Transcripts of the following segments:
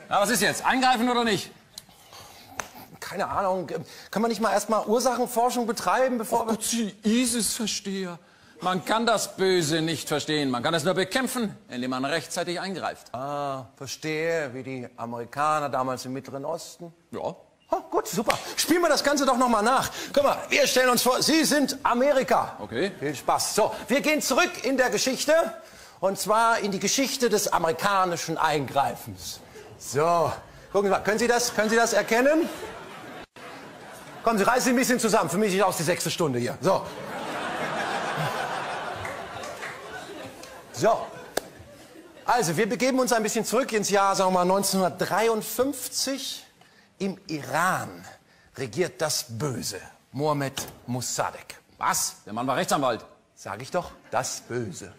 Na, was ist jetzt? Eingreifen oder nicht? Keine Ahnung. Kann man nicht mal erstmal Ursachenforschung betreiben, bevor wir... Gott, Sie ISIS-Versteher. Man kann das Böse nicht verstehen. Man kann es nur bekämpfen, indem man rechtzeitig eingreift. Ah, verstehe. Wie die Amerikaner damals im Mittleren Osten. Ja. Oh, gut, super. Spielen wir das Ganze doch noch mal nach. Guck mal, wir stellen uns vor, Sie sind Amerika. Okay. Viel Spaß. So, wir gehen zurück in der Geschichte. Und zwar in die Geschichte des amerikanischen Eingreifens. So, gucken Sie mal, können Sie das erkennen? Kommen Sie, reißen Sie ein bisschen zusammen. Für mich ist auch die 6. Stunde hier. So. So. Also, wir begeben uns ein bisschen zurück ins Jahr, sagen wir mal, 1953. Im Iran regiert das Böse. Mohammed Mossadegh. Was? Der Mann war Rechtsanwalt. Sag ich doch, das Böse.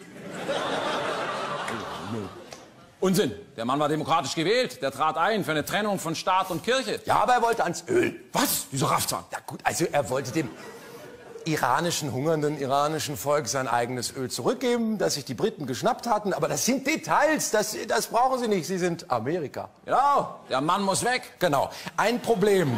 Unsinn. Der Mann war demokratisch gewählt. Der trat ein für eine Trennung von Staat und Kirche. Ja, aber er wollte ans Öl. Was? Wieso Raffzahn? Ja gut, also er wollte dem hungernden iranischen Volk sein eigenes Öl zurückgeben, das sich die Briten geschnappt hatten. Aber das sind Details, das brauchen Sie nicht. Sie sind Amerika. Genau, der Mann muss weg. Genau. Ein Problem.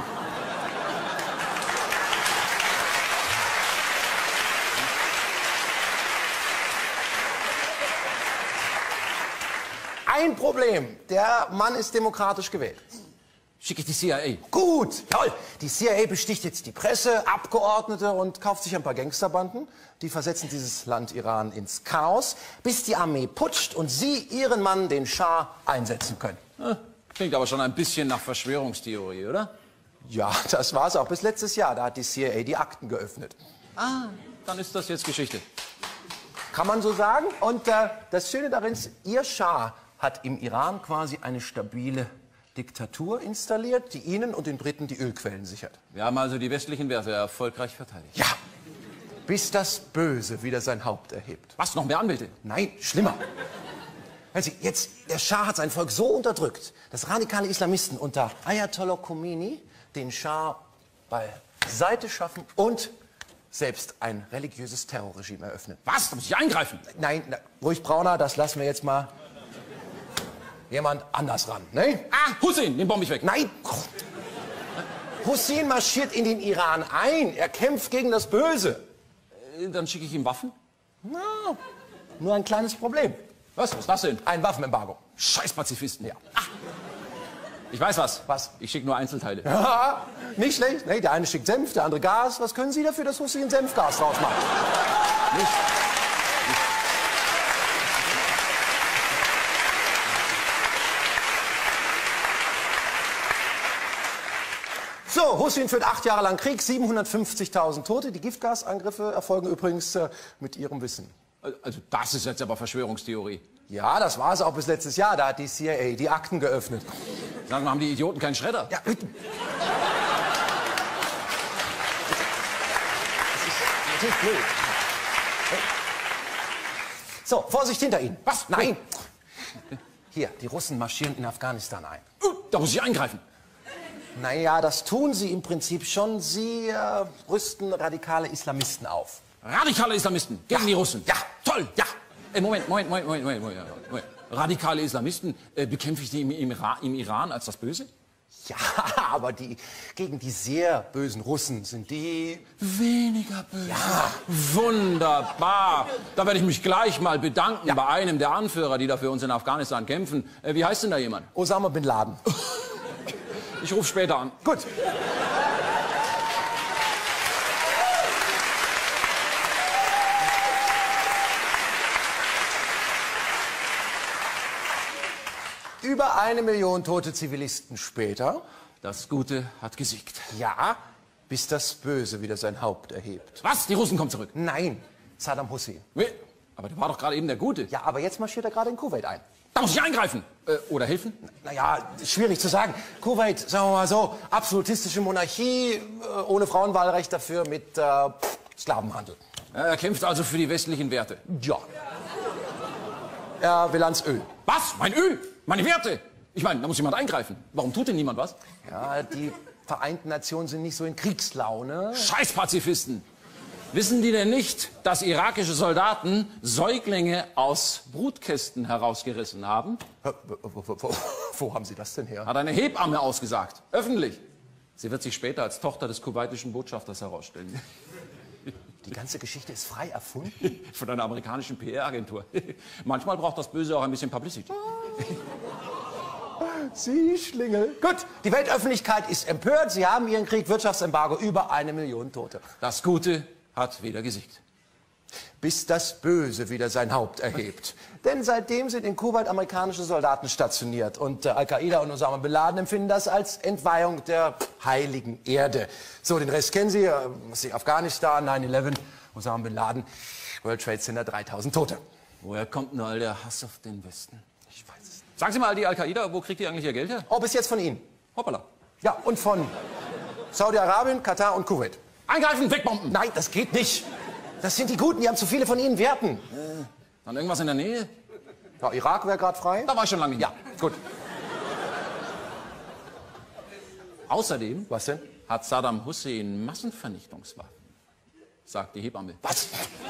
Ein Problem. Der Mann ist demokratisch gewählt. Schicke ich die CIA. Gut, toll. Die CIA besticht jetzt die Presse, Abgeordnete und kauft sich ein paar Gangsterbanden. Die versetzen dieses Land Iran ins Chaos, bis die Armee putscht und sie ihren Mann, den Schah, einsetzen können. Klingt aber schon ein bisschen nach Verschwörungstheorie, oder? Ja, das war's auch bis letztes Jahr. Da hat die CIA die Akten geöffnet. Ah, dann ist das jetzt Geschichte. Kann man so sagen. Und das Schöne darin ist, ihr Schah hat im Iran quasi eine stabile Diktatur installiert, die Ihnen und den Briten die Ölquellen sichert. Wir haben also die westlichen Werte erfolgreich verteidigt. Ja, bis das Böse wieder sein Haupt erhebt. Was, noch mehr Anwälte? Nein, schlimmer. Also jetzt, der Schah hat sein Volk so unterdrückt, dass radikale Islamisten unter Ayatollah Khomeini den Schah beiseite schaffen und selbst ein religiöses Terrorregime eröffnen. Was? Da muss ich eingreifen. Nein, ruhig Brauner, das lassen wir jetzt mal jemand anders ran, ne? Ah, Hussein, den bombe ich weg. Nein! Hussein marschiert in den Iran ein. Er kämpft gegen das Böse. Dann schicke ich ihm Waffen? Na, nur ein kleines Problem. Was ist das denn? Ein Waffenembargo. Scheiß Pazifisten. Ja. Ah, ich weiß was. Was? Ich schicke nur Einzelteile. Ja, nicht schlecht. Ne, der eine schickt Senf, der andere Gas. Was können Sie dafür, dass Hussein Senfgas draus macht? Nicht. So, Hussein führt 8 Jahre lang Krieg, 750.000 Tote. Die Giftgasangriffe erfolgen übrigens mit Ihrem Wissen. Also das ist jetzt aber Verschwörungstheorie. Ja, das war es auch bis letztes Jahr. Da hat die CIA die Akten geöffnet. Sagen wir, haben die Idioten keinen Schredder? Ja, bitte. Das ist natürlich blöd. So, Vorsicht hinter Ihnen. Was? Nein. Hier, die Russen marschieren in Afghanistan ein. Da muss ich eingreifen. Naja, das tun sie im Prinzip schon. Sie rüsten radikale Islamisten auf. Radikale Islamisten gegen die Russen? Ja. Toll, ja. Moment. Radikale Islamisten, bekämpfe ich die im Iran als das Böse? Ja, aber gegen die sehr bösen Russen sind die... Weniger böse. Ja. Wunderbar. Da werde ich mich gleich mal bedanken bei einem der Anführer, die da für uns in Afghanistan kämpfen. Wie heißt denn da jemand? Osama Bin Laden. Ich rufe später an. Gut. Über 1 Million tote Zivilisten später. Das Gute hat gesiegt. Ja, bis das Böse wieder sein Haupt erhebt. Was? Die Russen kommen zurück? Nein, Saddam Hussein. Aber der war doch gerade eben der Gute. Ja, aber jetzt marschiert er gerade in Kuwait ein. Da muss ich eingreifen. Oder helfen? Naja, schwierig zu sagen. Kuwait, sagen wir mal so, absolutistische Monarchie, ohne Frauenwahlrecht dafür mit Sklavenhandel. Er kämpft also für die westlichen Werte. Ja. Er will ans Öl. Was? Mein Öl? Meine Werte? Ich meine, da muss jemand eingreifen. Warum tut denn niemand was? Ja, die Vereinten Nationen sind nicht so in Kriegslaune. Scheiß Pazifisten! Wissen die denn nicht, dass irakische Soldaten Säuglinge aus Brutkästen herausgerissen haben? wo haben Sie das denn her? Hat eine Hebamme ausgesagt. Öffentlich. Sie wird sich später als Tochter des kuwaitischen Botschafters herausstellen. Die ganze Geschichte ist frei erfunden? Von einer amerikanischen PR-Agentur. Manchmal braucht das Böse auch ein bisschen Publicity. Sie Schlingel. Gut, die Weltöffentlichkeit ist empört. Sie haben Ihren Krieg, Wirtschaftsembargo, über 1 Million Tote. Das Gute hat wieder gesiegt. Bis das Böse wieder sein Haupt erhebt. Denn seitdem sind in Kuwait amerikanische Soldaten stationiert. Und Al-Qaida und Osama Bin Laden empfinden das als Entweihung der heiligen Erde. So, den Rest kennen Sie. Afghanistan, 9/11, Osama Bin Laden, World Trade Center, 3000 Tote. Woher kommt denn all der Hass auf den Westen? Ich weiß es nicht. Sagen Sie mal, die Al-Qaida, wo kriegt die eigentlich ihr Geld her? Oh, bis jetzt von Ihnen. Hoppala. Ja, und von Saudi-Arabien, Katar und Kuwait. Eingreifen, wegbomben! Nein, das geht nicht. Das sind die Guten, die haben zu viele von Ihnen Werten. Dann irgendwas in der Nähe? Ja, Irak wäre gerade frei. Da war ich schon lange nicht. Ja, gut. Außerdem Was denn? hat Saddam Hussein Massenvernichtungswaffen, sagt die Hebamme. Was?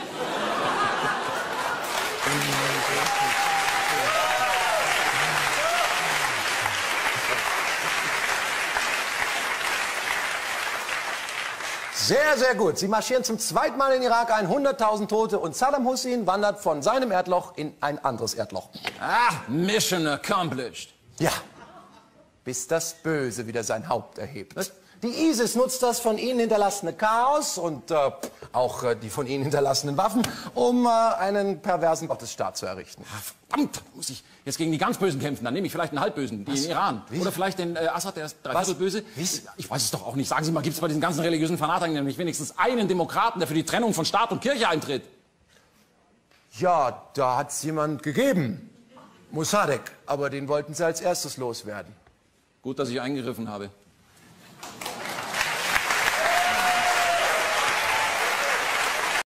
Sehr, sehr gut. Sie marschieren zum zweiten Mal in den Irak ein, 100.000 Tote und Saddam Hussein wandert von seinem Erdloch in ein anderes Erdloch. Ah, Mission accomplished. Ja, bis das Böse wieder sein Haupt erhebt. Die ISIS nutzt das von ihnen hinterlassene Chaos und auch die von ihnen hinterlassenen Waffen, um einen perversen Gottesstaat zu errichten. Verdammt, muss ich jetzt gegen die ganz Bösen kämpfen. Dann nehme ich vielleicht einen Halbbösen, den Iran. Wie? Oder vielleicht den Assad, der ist dreiviertelböse. Wie? Ich weiß es doch auch nicht. Sagen Sie mal, gibt es bei diesen ganzen religiösen Fanatikern nämlich wenigstens einen Demokraten, der für die Trennung von Staat und Kirche eintritt? Ja, da hat es jemand gegeben. Mossadegh, aber den wollten sie als erstes loswerden. Gut, dass ich eingegriffen habe.